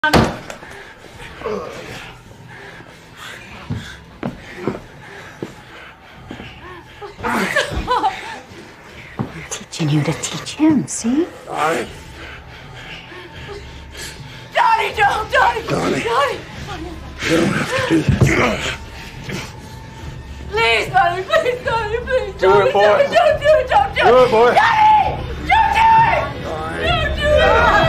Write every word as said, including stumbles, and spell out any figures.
I'm teaching you to teach him, see? Donnie. Donnie, don't! Donnie! Donnie. Donnie! You don't have to do this. Please, Donnie, please, Donnie, please. Do Donnie, it, boy. Donnie, don't do it, don't do it. Do it, boy. Donnie! Don't do it! Don't do it!